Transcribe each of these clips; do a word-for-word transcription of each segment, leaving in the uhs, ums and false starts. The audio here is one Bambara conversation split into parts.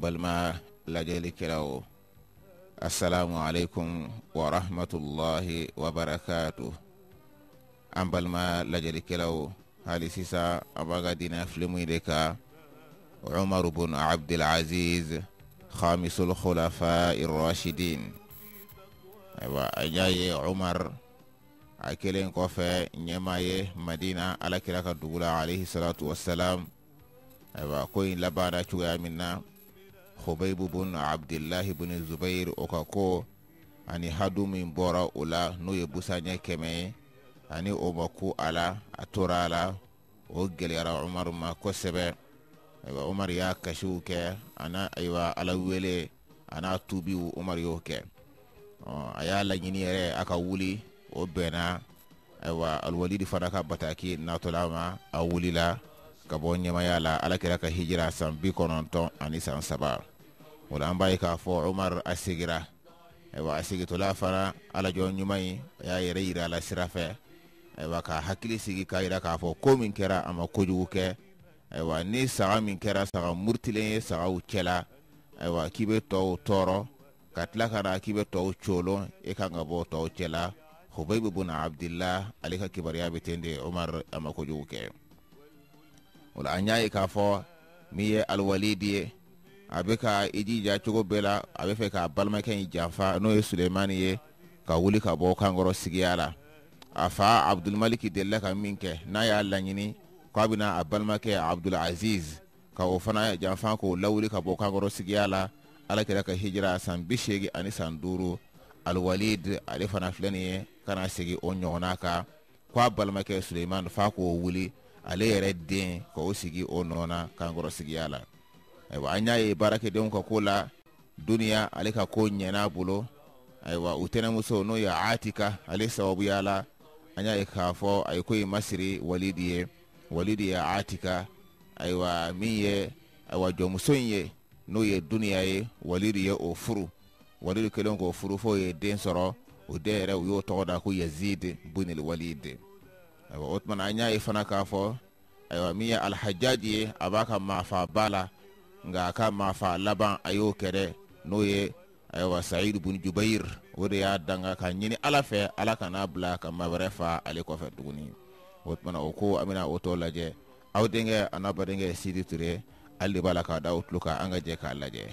balma lajali kirawo assalamu alaikum wa rahmatullahi wa barakatuh. An balma lajali kirawo hali sisa abaga dina filmu ideka Oumar bin Abdul Aziz khamisul khulafa ar-rashidin. Aywa ayaye Oumar akelen kofe nyemaye Madina ala kiraka dugula alayhi salatu wassalam. Aywa ko in labara chuya minna Khubayb bin Abdullah bin Zubair okako ani hadu min bora ula no yebusanya keme ani obaku ala atorala o gelera Oumar ma ko sebe. Aywa Oumar ya kashuke ana aywa ala wele ana tubi Oumar yoke aya la nyini yere aka wuli o bena aywa alwalid faraka bataki natolama awulila kabo nyama yala ala kiraka hijra san bi kononton ani san saba wala ambaye ka fo Oumar asigira aywa asigito la fara ala jo nyumai ya yere ira la sirafe aywa ka hakili sigi ka ira ka fo ko min kera ama kojuke aywa ni saga min kera saga murtilen saga ukela aywa kibe to toro katla kana kibe to cholo e kanga bo to chela Khubayb bin Abdullah alika kibariya betende Oumar ama kojuke wala anyaye ka fo miye alwalidi abeka ijija chugo bela abefe ka balma ken jafa no Suleimani ye ka wuli ka bo kangoro sigiyala afa Abdul Malik della ka minke na ya lanyini ko bina abalma ke Abdul Aziz ka ofana jafa ko lawuli ka bo kangoro sigiyala ala kira ka hijra san bishegi ani san duru alwalid alifana filani kana sigi onyona ka ko balma ke Suleiman fa ko wuli ale yere den ko sigi onona kangoro sigiyala aywa anyaye barake den ko kula dunia ale ka ko nyena bulo aywa utena muso no ya Atika ale sababu yala anyaye ka fo ay ko masiri walidiye walidi ya Atika aywa miye aywa jomusonye no ye dunia ye walidi ye ofuru walidi kelon ko furu fo ye den soro o dere yo toda ko Yazid bin al-Walid aywa Otman anyaye fana ka fo aywa miya al-Hajjaji abaka mafa bala nga ka mafa laban ayo kere no ye aywa Sa'id bin Jubair wode ya danga ka nyini ala fe ala kana bla ka mabrefa ale ko fe duguni Otman o ko amina oto laje awdenge anabadenge Sidi Touré alli bala ka dawtluka anga je ka laje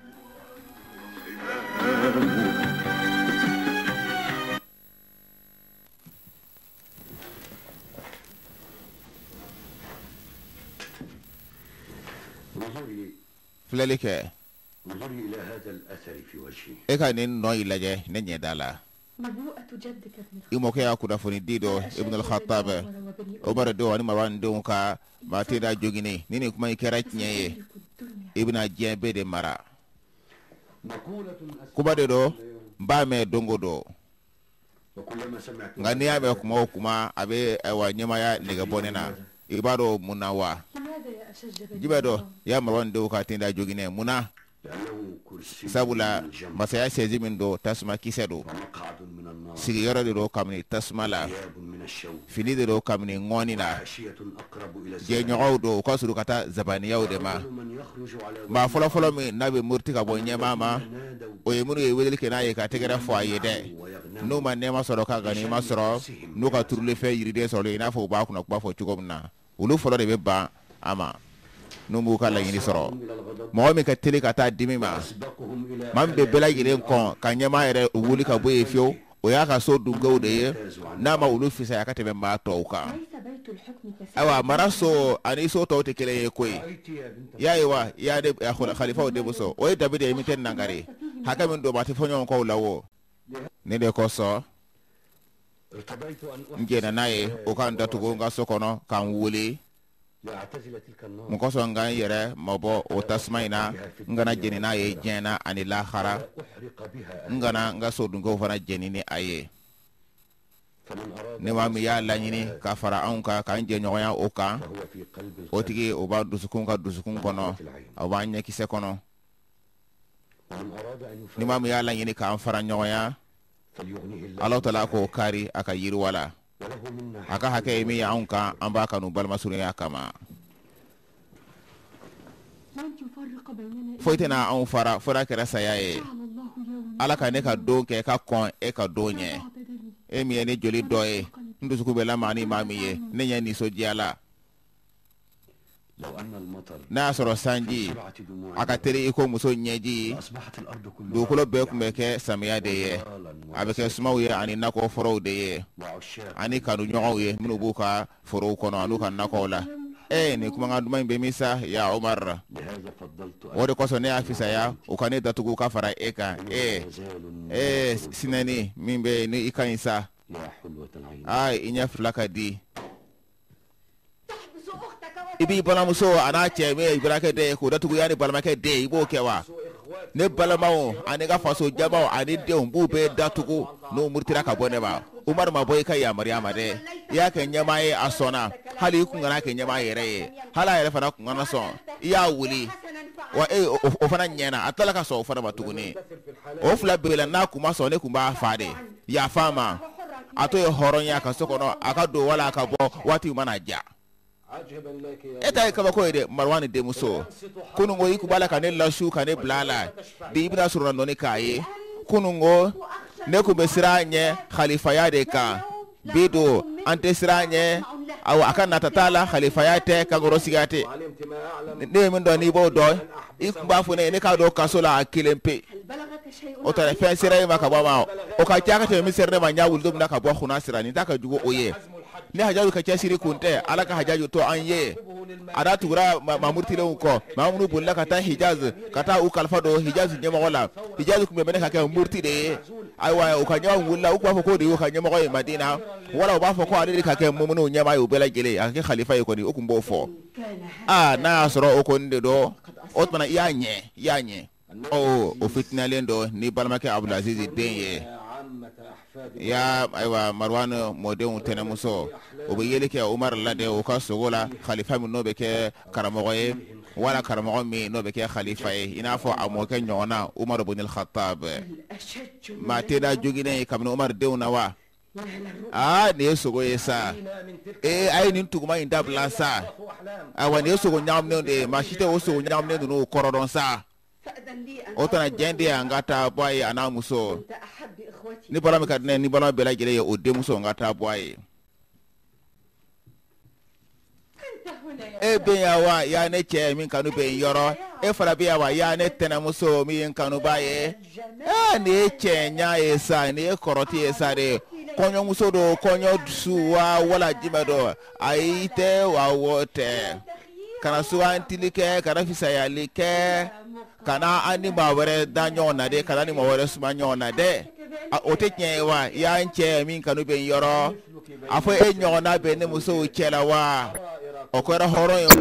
فلالك انظري إلى هذا الأثر في وجهي. إيه كان نوع إلاجه نني دالا. مبوءة جدك ابن الخطاب. إمو كي أكو دفوني ديدو ابن الخطاب. عمر دو أني مران دو كا ما تيدا جوجيني نيني كما يكرات نيه ابن الجين بيد مرا. كوبا دو بامي دونغو دو. غني أبي كما كما أبي أوا نيمايا نيجابوننا. ibado munawa jibado ya marwan do ka tinda jogine muna sabula masaya sezi min do tasma kisedo sigi yoro do kamni tasma la fini do kamni ngoni na je nyaw do ko suru kata zabani yaw de ma ma folo folo mi nabe murti ka bo nyema ma o yemunu e wedel ke na ye ka tegera fo ayede no man ne ma soro ka gani ma soro no ka turle fe yiride soro ina fo ba ku na ba fo chugomna ulu folo de be ba ama no mu ka la yini soro mo mi ka tele ka ta dimi ma mam be bela yire kon ka nyema ere wuli ka bo efio o ya ka so dungo de ye na ma ulu fisa ya ka tebe ma to ka awa maraso ani so to te kele ye koy ya yiwa ya de khalifa o de buso o e dabi de imiten nangare haka min do ma te fonyo ko lawo ne de ko so ngena naye o kan datugo nga sokono kan wuli mukoso nga yere mabo o tasmaina ngana jeni naye jena ani lahara ngana nga sodungo fana jeni ni aye ne ma mi ya lanyini ka fara anka kan je nyoya o kan o tigi o ba dusukun ka dusukun kono o ba nya kise kono ne ma mi ya lanyini ka fara nyoya Allah Ta'ala ko kari aka yiri wala aka hake mi ya unka amba kanu balma suru ya kama foitena an fara fora kera sayaye ala ka ne ka don ke ka kon e ka don ye e mi ne joli doye ndusuku be la mani mami ye ne nya ni so jiala na soro sanji aka tere iko muso nyeji do kulo be ku meke samya de ye abeke sumaw ye ani nako foro de ye ani kanu nyowo ye minu buka foro kono anu kan nako la eh ni kuma ngadu be misa ya Oumar wode ko so ne afisa ya o kane datugo ka fara eka eh eh sinani mimbe ni ikanisa ay inya flaka di ibi balamuso ana cheme ibraka de ko datugo yani balamake de ibo kewa ne balamawo ani ga faso jamawo ani de umbu be datugo no murtira ka bone ba Oumar ma boy kai ya Maryama de ya kan nyama ye asona hali ku ngana kan nyama ye re hala ya fana ku ngana so ya wuli wa e o fana nyena atala ka so fana batuguni o fla bela na ku ma so ne ku ba fade ya fama ato ye horon ya ka so kono aka do wala ka bo wati mana ja eta ka ba ko de Marwan de muso kunu ngo yiku bala ka ne la shu ka ne blala de ibna surna no ne kaye kunu ngo ne ku besiranye khalifa ya de ka bido ante siranye aw akan natatala khalifa ya te ka goro sigate ne min do ni bo do iku ba fu ne ne ka do kasola akilempe o ta fe siray maka ba ma o ka tiaka te mi serne ma nyawul dum na ka bo khuna sirani ta ka jugo oye ne hajaju ka chasiri kunte alaka hajaju to anye ada tura mamurti le ko mamunu bulla kata hijaz kata u kalfado hijaz nyama wala hijaz ku mebene ka ka murti de aywa u ka nyawa wulla u ko ko de u ka nyama ko Madina wala ba fo ko ade ka ka mumunu nyama yu bela gele aka khalifa ko ni o kumbo fo ah na soro o ko nde do o tana yanye yanye o o fitna lendo ni balmake Abdul Aziz denye ya aywa Marwan modern tenamuso o be yele ke Oumar lade o ka sogola khalifa mi no be ke karamoye wala karamoye mi no be ke khalifa e ina fo amoke nyona Oumar ibn al-Khattab ma teda jogine kamno Oumar dewna wa ah ne sogo yesa e ay nin tuguma inda blansa awa ne sogo nyamne de ma shite o sogo nyamne no korodon sa otana jende angata boy ana muso ni bala me kadne ni bala bela gele o de muso ngata boy e be ya wa ya ne che min kanu be yoro e fara be ya wa ya ne tena muso mi kanu baye e ne che nya esa ne koroti esa de konyo muso do konyo suwa wala jimedo aite wa wote kana suwa antilike kana fisa ya like kana ani mawere danyo na de kana ni mawere suma nyona de o te nyewa ya nche min kanu be yoro afo e nyona be ne muso chela wa o ko ra horo yo